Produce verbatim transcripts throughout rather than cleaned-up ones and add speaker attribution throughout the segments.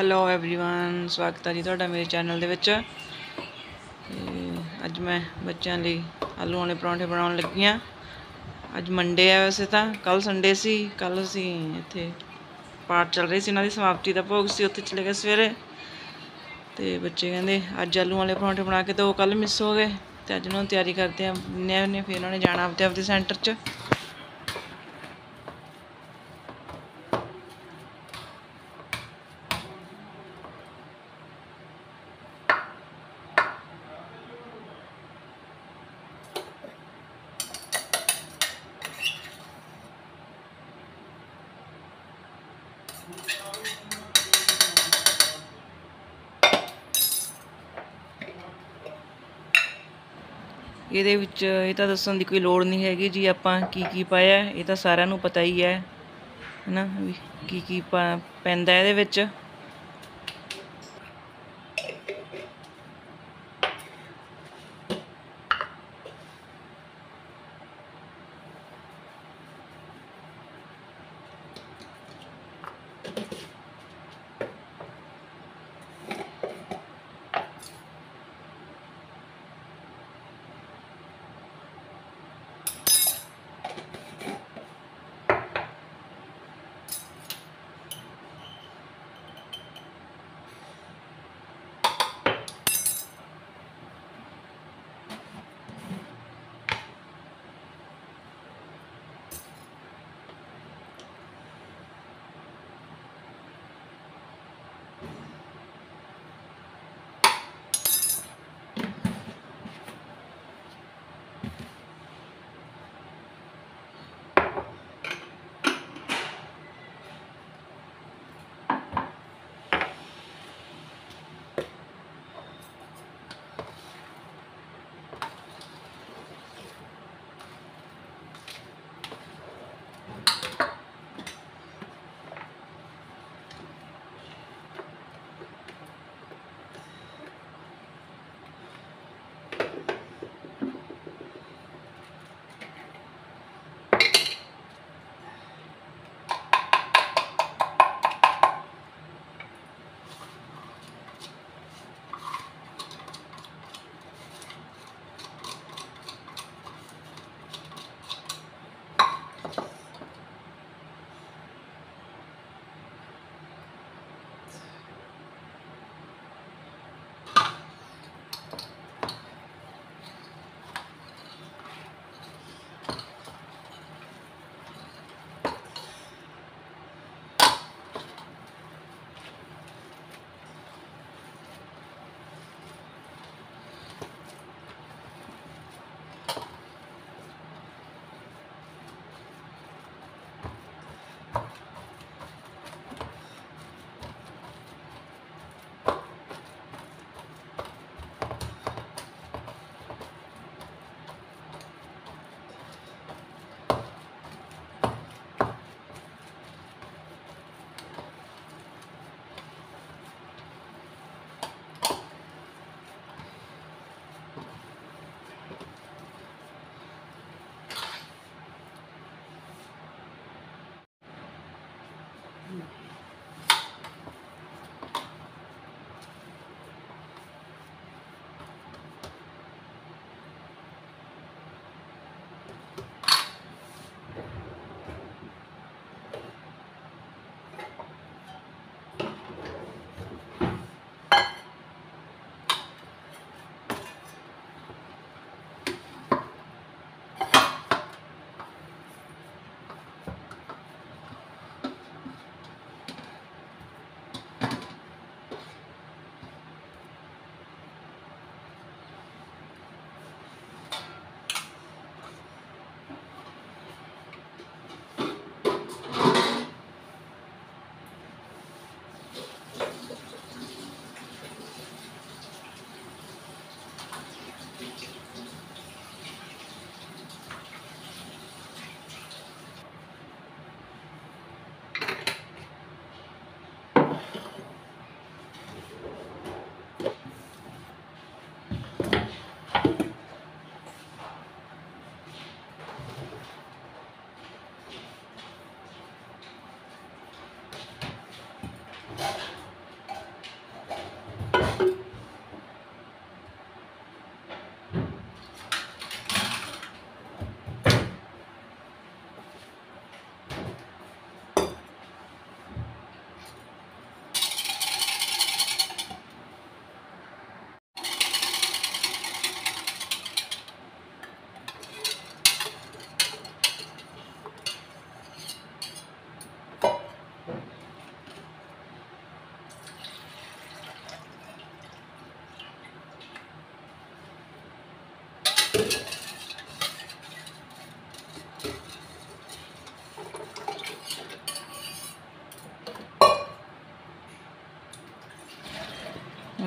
Speaker 1: Hello everyone, स्वागत है जी तुहाडा मेरे चैनल दे विच। अज मैं बच्चों लिए आलू वाले परौंठे बनाउण लगी हाँ। अज मंडे है, वैसे तो कल संडे सी। कल असी इत्थे पाठ चल रही सी, उन्हां दी समाप्ति का भोग सी, उत्थे चले गए सवेरे। तो बच्चे कहते अज आलू वाले परौंठे बना के दो, कल मिस हो गए। तो अज उन्होंने तैयारी करते हैं, फिर उन्होंने जाना आपदे आपदे सेंटर च। ਇਹਦੇ ਵਿੱਚ ਇਹ ਤਾਂ ਦੱਸਣ ਦੀ ਕੋਈ ਲੋੜ नहीं हैगी जी, ਆਪਾਂ ਕੀ ਕੀ ਪਾਇਆ ਇਹ ਤਾਂ ਸਾਰਿਆਂ ਨੂੰ ਪਤਾ ਹੀ ਹੈ ਹੈ ना ਵੀ ਕੀ ਕੀ ਪੈਂਦਾ ਇਹਦੇ ਵਿੱਚ।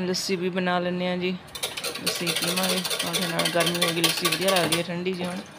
Speaker 1: लस्सी भी बना लें जी, लस्सी पीवांगे पराठे नाल। गर्मी हो गई, लस्सी वधिया लगदी है ठंडी जी। हुण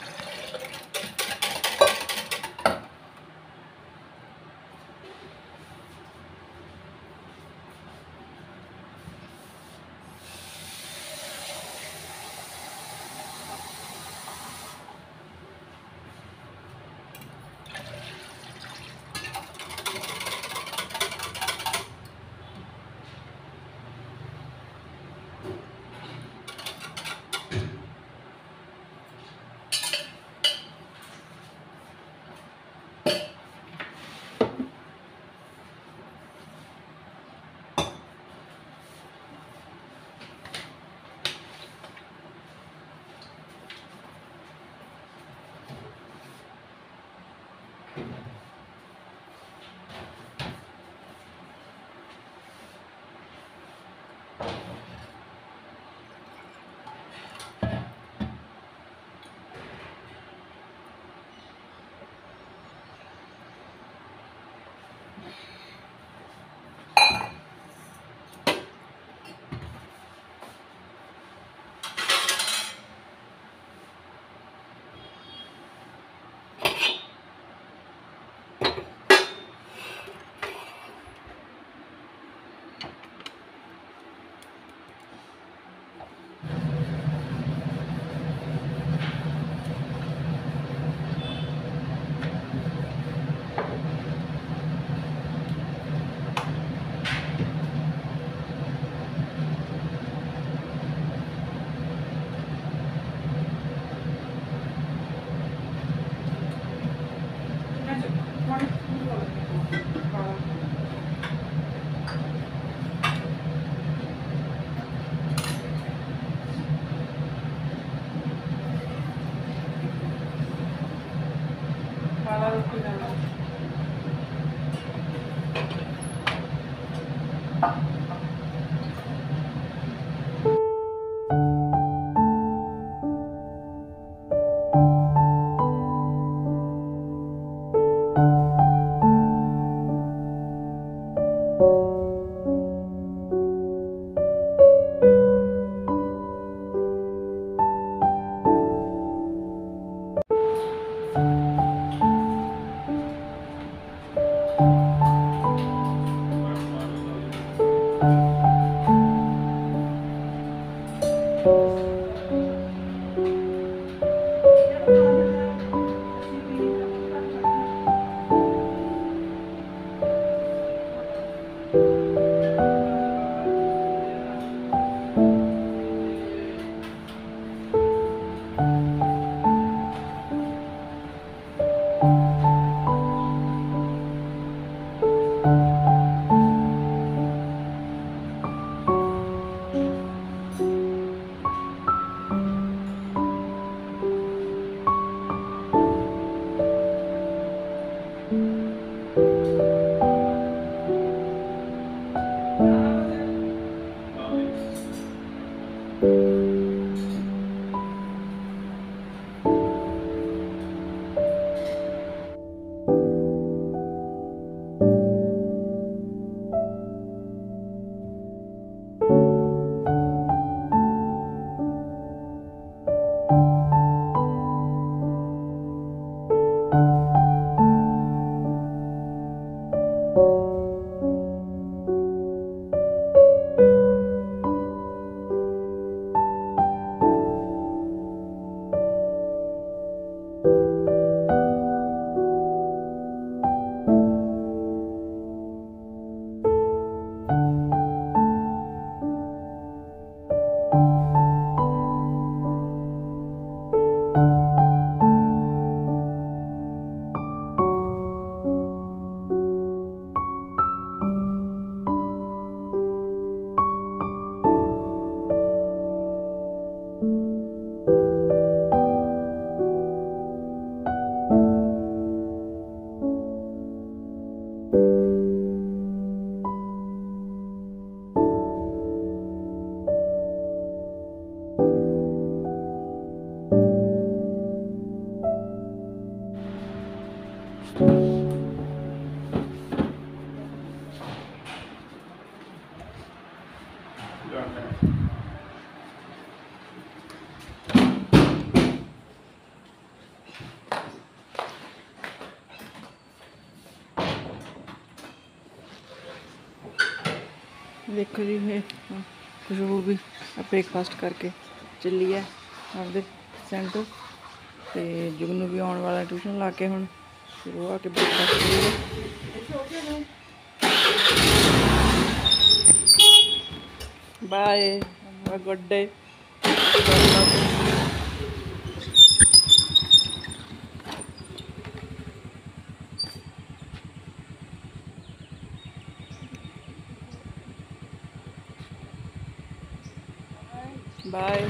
Speaker 1: देखो जी ये खुशबू भी ब्रेकफास्ट करके चली है आपके सेंटर तो जुगनू भी आने वाला ट्यूशन ला के हुण फिर वो आके ब्रेकफास्ट करेगा। Bye good day. बाय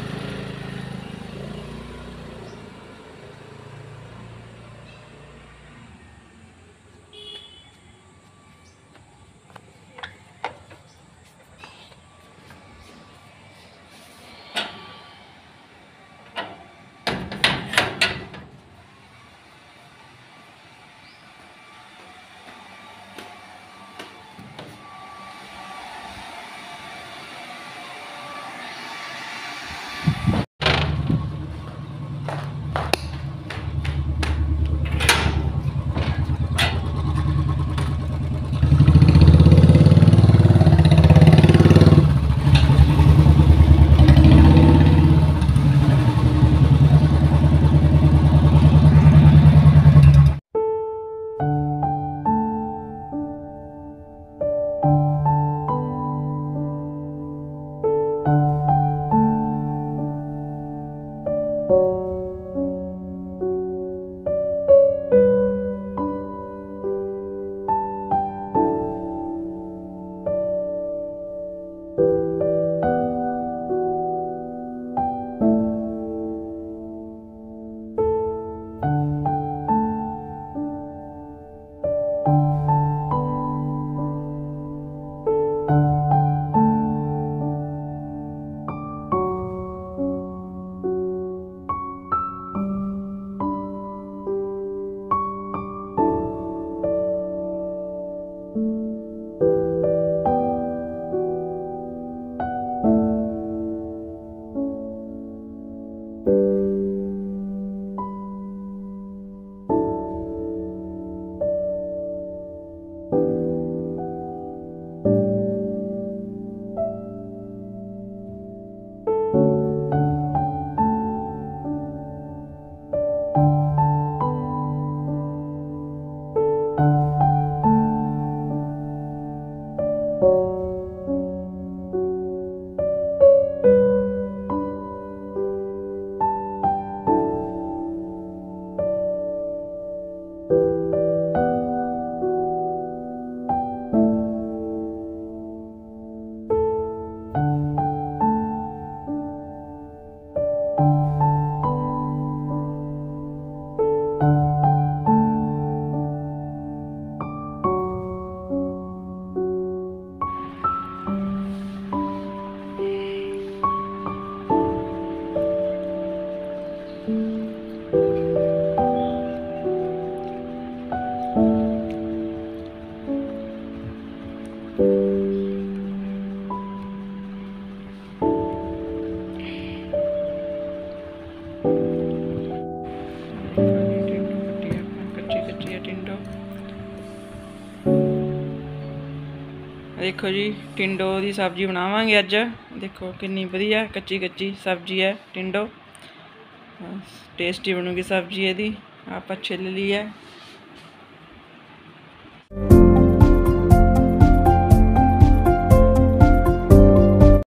Speaker 1: देखो जी टिंडो की सब्जी बनावांगे अज। देखो कितनी वधिया कच्ची कच्ची सब्जी है टिंडो, टेस्टी बनूगी सब्जी यदि आप छिल ली है।